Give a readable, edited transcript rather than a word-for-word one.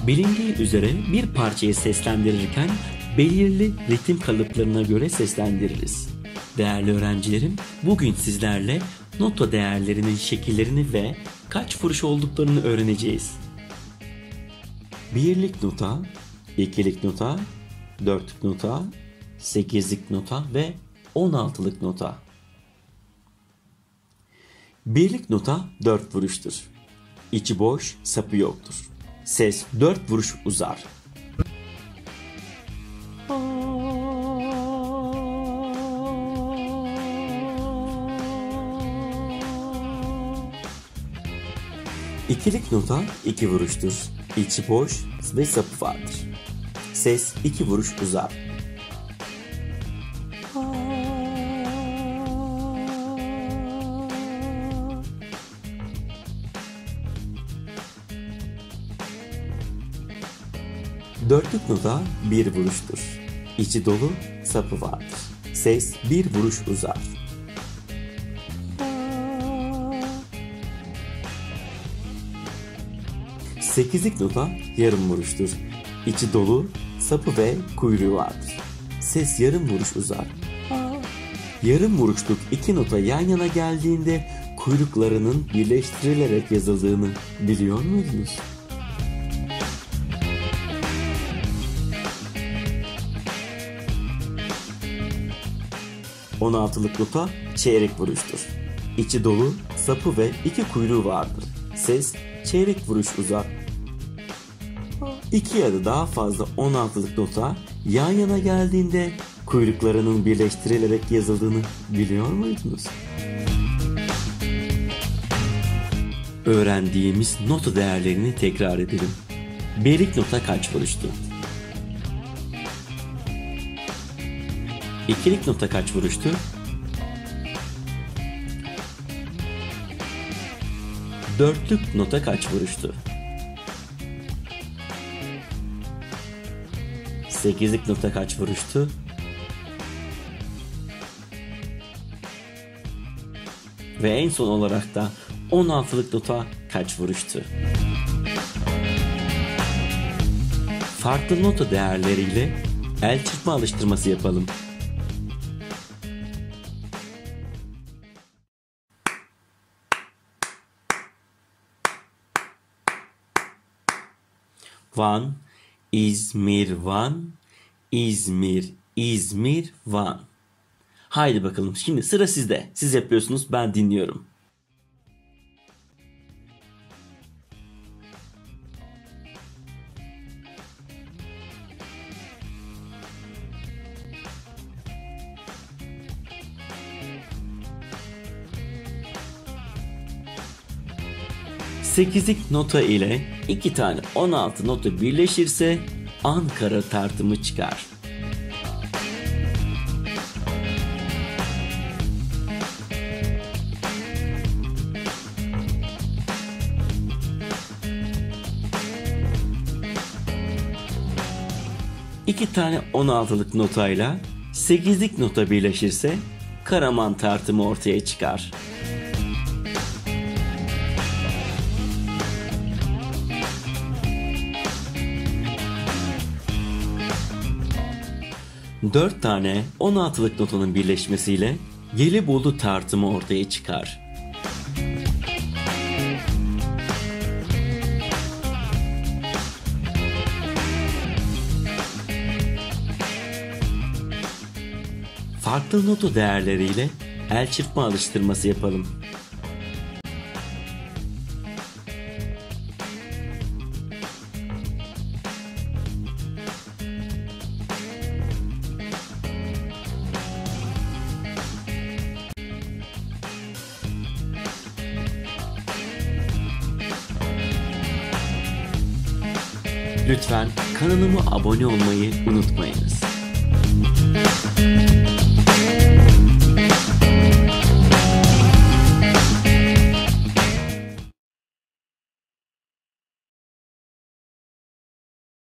Bilindiği üzere bir parçayı seslendirirken belirli ritim kalıplarına göre seslendiririz. Değerli öğrencilerim, bugün sizlerle nota değerlerinin şekillerini ve kaç vuruş olduklarını öğreneceğiz. Birlik nota, ikilik nota, dörtlük nota, sekizlik nota ve 16'lık nota. Birlik nota 4 vuruştur. İçi boş, sapı yoktur. Ses 4 vuruş uzar. İkilik nota 2 vuruştur. İçi boş ve sapı vardır. Ses 2 vuruş uzar. Dörtlük nota 1 vuruştur. İçi dolu, sapı vardır. Ses 1 vuruş uzar. Sekizlik nota yarım vuruştur. İçi dolu, sapı ve kuyruğu vardır. Ses yarım vuruş uzar. Yarım vuruşluk iki nota yan yana geldiğinde kuyruklarının birleştirilerek yazıldığını biliyor muydunuz? On altılık nota çeyrek vuruştur. İçi dolu, sapı ve 2 kuyruğu vardır. Ses çeyrek vuruş uzar. 2 ya da daha fazla 16'lık nota yan yana geldiğinde kuyruklarının birleştirilerek yazıldığını biliyor muydunuz? Öğrendiğimiz nota değerlerini tekrar edelim. Birlik nota kaç vuruştu? İkilik nota kaç vuruştu? Dörtlük nota kaç vuruştu? Sekizlik nota kaç vuruştu? Ve en son olarak da 16'lık nota kaç vuruştu? Farklı nota değerleriyle el çırpma alıştırması yapalım. Van, İzmir, Van, İzmir, İzmir, Van. Haydi bakalım, şimdi sıra sizde. Siz yapıyorsunuz, ben dinliyorum. Sekizlik nota ile 2 tane 16 nota birleşirse Ankara tartımı çıkar. İki tane 16'lık notayla 8'lik nota birleşirse Karaman tartımı ortaya çıkar. Dört tane 16'lık notanın birleşmesiyle Gelibolu tartımı ortaya çıkar. Farklı nota değerleriyle el çırpma alıştırması yapalım. Lütfen kanalıma abone olmayı unutmayınız.